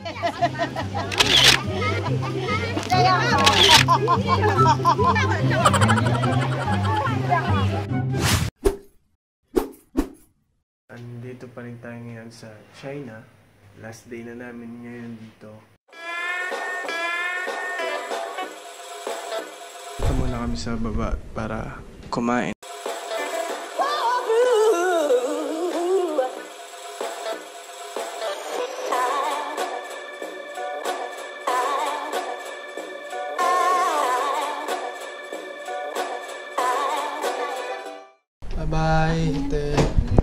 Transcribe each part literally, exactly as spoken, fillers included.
Andito pa rin tayo ngayon sa China. Last day na namin ngayon dito. Ito muna kami sa baba para kumain. Bye-bye, ate.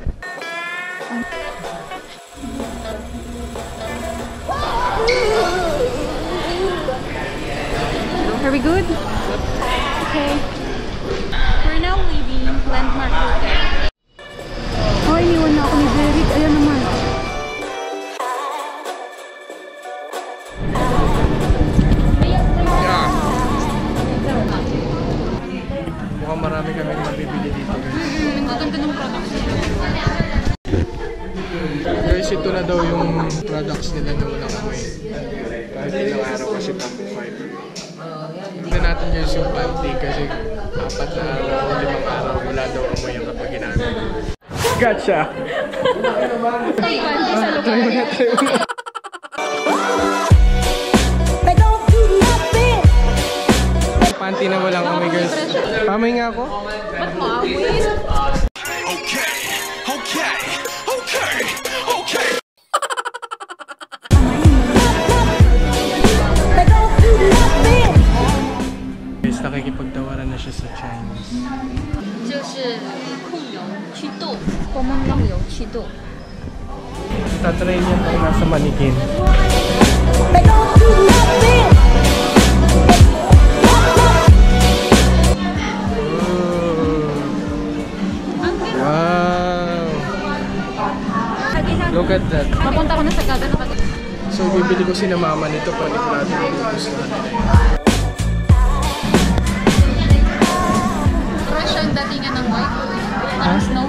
Are we good? Okay. We're now leaving Landmark Hotel. Oh, iniwan na ako ni Derek. Ayan naman. Yeah. Mukhang marami kami mabibili dito. Mm-hmm. Ang gaganda ng products nila. Guys, ito na daw yung products nila na walang amoy. Kahit ilang araw kasi pang five. Tignan natin guys yung panty kasi apat na araw o limang araw wala daw amoy yung kapag ginamit. Gotcha! Ay, panty sa lugar. Try mo na, try mo na. Panty na walang amoy guys. Pamoy nga ako. Ba't mo amoy? Okay, okay, okay, okay. Guys, nakikipagtawaran na siya sa Chinese. 就是控油祛痘，我们用油祛痘。 Tatry niya pang nasa manikin. Wow! Look at that. Papunta ko na sa kada na pag- So, bibili ko si na mama nito panigurado yung gusto natin. Fresh ang datingan ng white. Parang snow.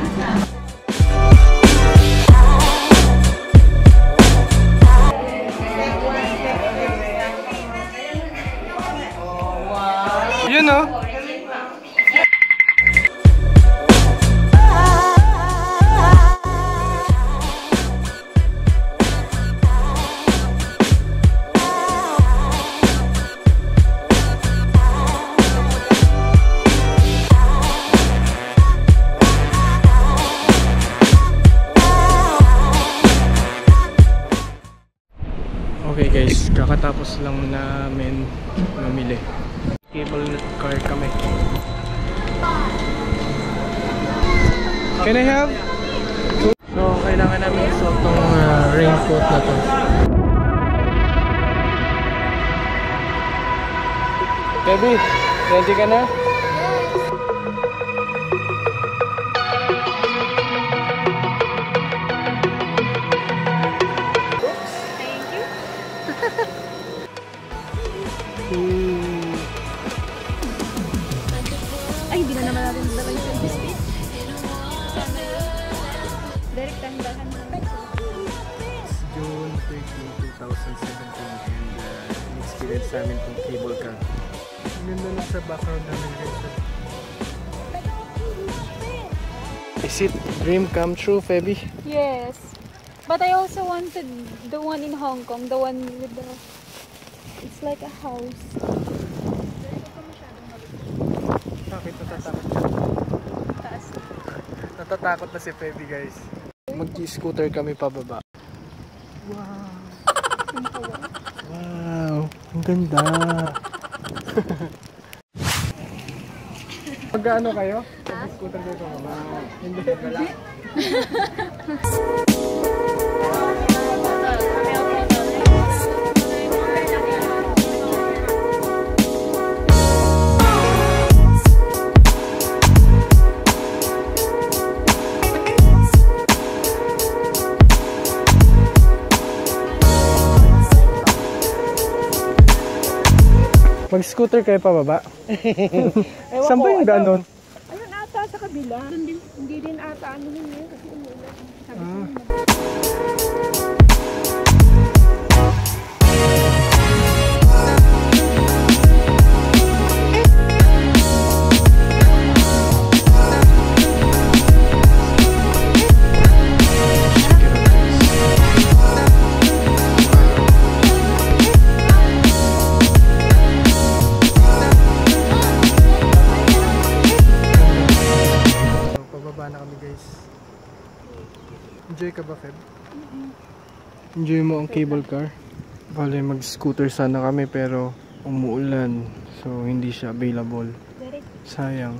Yun o. Okay guys, kakatapos lang namin mamili. Cable car kami. Can I have? So, kailangan namin isuot tong uh, raincoat na to. Baby, ready ka na? Ay, hindi na naman natin dala yung selfie stick. Direct dahan-dahan na lang. It's June thirteenth, twenty seventeen and uh, experience namin itong cable car. Yun na lang sa background namin guys. Is it dream come true, Feby? Yes. But I also wanted the one in Hong Kong, the one with the... It's like a house. Bakit natatakot siya? Taas. Natatakot na si Feby guys. Mag-scooter kami pababa. Wow! Wow! Ang ganda! Mag-ano kayo? Mag-scooter kayo pababa? Hindi. Wala. Mag-scooter kayo pababa? Saan ba yung ganon? Ayun ata sa kabila. Hindi, hindi din ata ano yun eh. Kasi umulan. Sabi Ah. ko ka ba, Feb? Enjoy mo ang cable car? Bale, mag-scooter sana kami pero umuulan. So, hindi siya available. Sayang.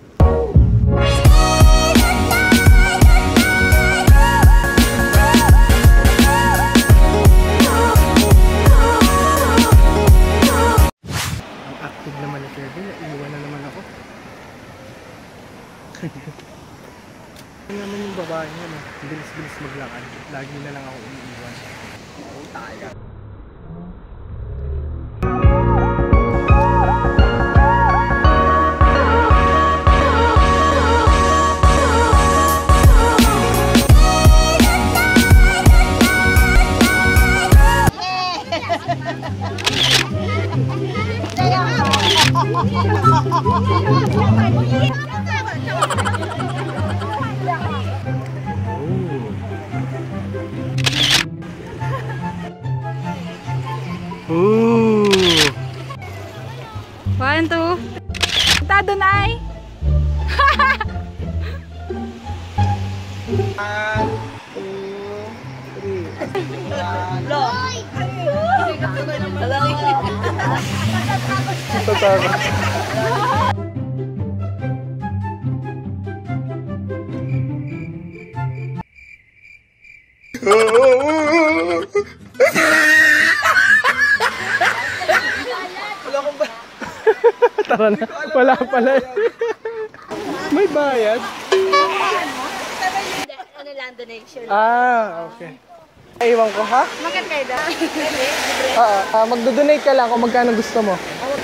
Ang active naman ni Kevin. Iiwan na naman ako. Ano naman yung babae niya, no? Bilis-bilis maglakad. Lagi na lang ako umiiwan. Oh, tayo. Ooh. One, two. Ta doon ay. One, two, three. Tatakot. Tara na. Wala pala. May bayad. Ano lang, donation. Ah, okay. Iwan ko, ha? Makan kayo da? Oo. Uh, magdo-donate ka lang kung magkano gusto mo.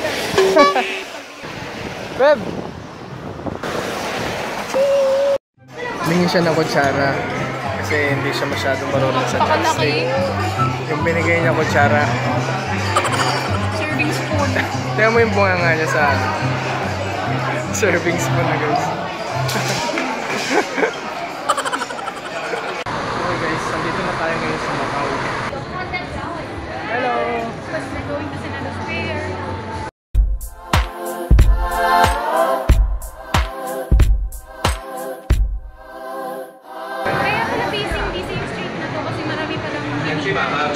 Web! Lingin siya ng kutsara. Kasi hindi siya masyadong marunong sa chopstick. Yung binigay niya kutsara. Serving spoon. Tingnan mo yung bunga nga niya sa serving spoon na guys. Okay guys, nandito na tayo ngayon sa Macau. Hello! We're going to Senado Square. Kaya pala facing D C yung street na to kasi marami palang hindi.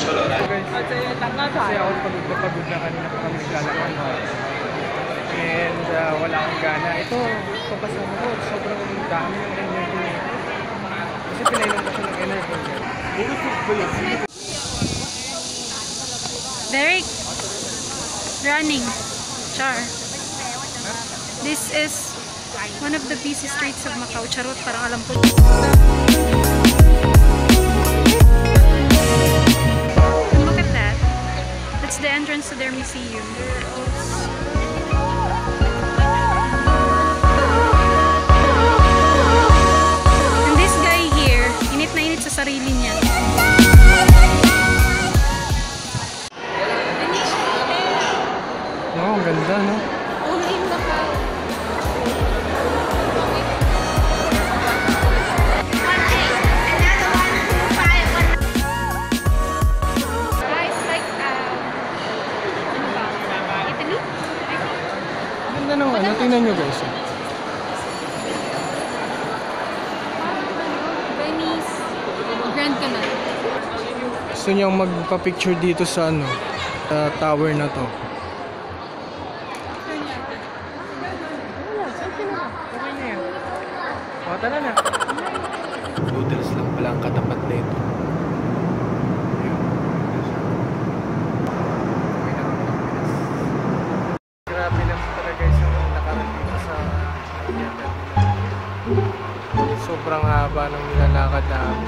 Kasi ako pagod na pagod na kanina pa kami naglalakad. And uh, wala akong gana. Ito, ito kasama ko. Sobrang dami ng energy nito. Kasi pinainom ko siya ng energy. Derek, running. Char. This is one of the busy streets of Macau. Charot, parang alam ko. Look at that. That's the entrance to their museum. And this guy here, init na init sa sarili niya. Wow, ang ganda, no? Only in Macau. Guys, like, uh, ano ba? Italy? I think. Ganda naman. Ano, tingnan nyo guys. Venice. Grand Canal. Gusto niyang magpa-picture dito sa ano, sa tower na to. O, tara na. Hotels lang pala ang katapat na ito. Grabe lang talaga isang nakaraan dito sa Ayan. Sobrang haba ng nilalakad namin.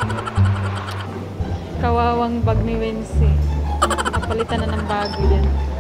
Kawawang bag ni Wensi. Napalitan na ng bago yan.